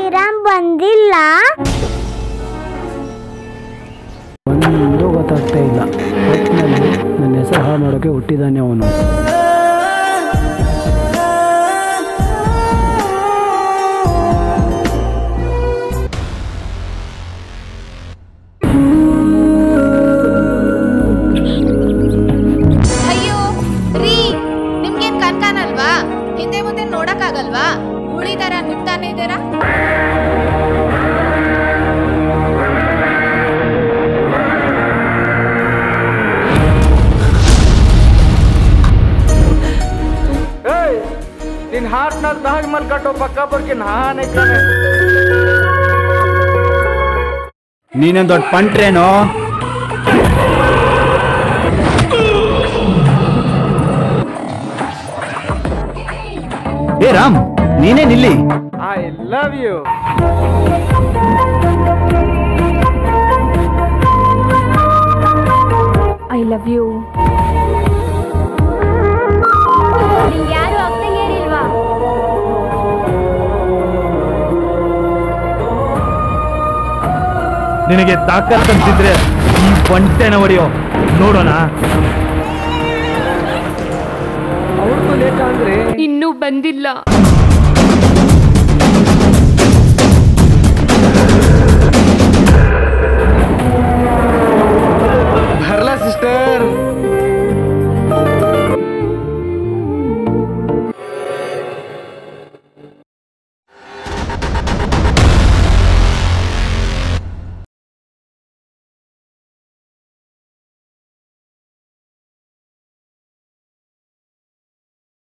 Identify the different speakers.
Speaker 1: ರಾಮ್ ಬಂದಿಲ್ಲ.
Speaker 2: ಒಂದು ಗೊತ್ತಾಗ್ತಾ ಇಲ್ಲ. ಒಟ್ಟಿನಲ್ಲಿ ನನ್ನ ಹೆಸರು ಹಾಳು ಮಾಡೋಕೆ ಹುಟ್ಟಿದ್ದಾನೆ ಅವನು.
Speaker 3: ಅಯ್ಯೋ ರೀ, ನಿಮ್ಗೇನ್ ಕಣ್ಕಾನಲ್ವಾ? ಹಿಂದೆ ಮುಂದೆ ನೋಡಕ್ಕಾಗಲ್ವಾ? ಉಳಿದಾರ ನಿಂತಾನೆ ಇದ್ದೀರಾ?
Speaker 4: ನಿನ್ ಹಾರ್ಟ್ನಾಗ ತಾಜ್ ಮಹಲ್ ಕಟ್ಟೋ ಪಕ್ಕ ಬರ್ಕಿ ನಾನೇ ಕಣೆ.
Speaker 2: ನೀನೇನು ದೊಡ್ಡ ಪಂಟ್ರೇನೋ? ಏ ರಾಮ್, ನೀನೇ ನಿಲ್ಲಿ.
Speaker 4: I love you.
Speaker 3: I love you.
Speaker 1: ನಿಂಗೆ ಯಾರು ಆಗ್ತಂಗೆ ಇಲ್ವಾ?
Speaker 2: ನಿನಗೆ ತಾಕತ್ ಅಂತಿದ್ರೆ ಈ ಬಂಟೆನ ಹೊಡೆಯೋ ನೋಡೋಣ.
Speaker 4: ಅವ್ರಿಗೂ ಲೇಟ್ ಅಂದ್ರೆ
Speaker 3: ಇನ್ನೂ ಬಂದಿಲ್ಲ.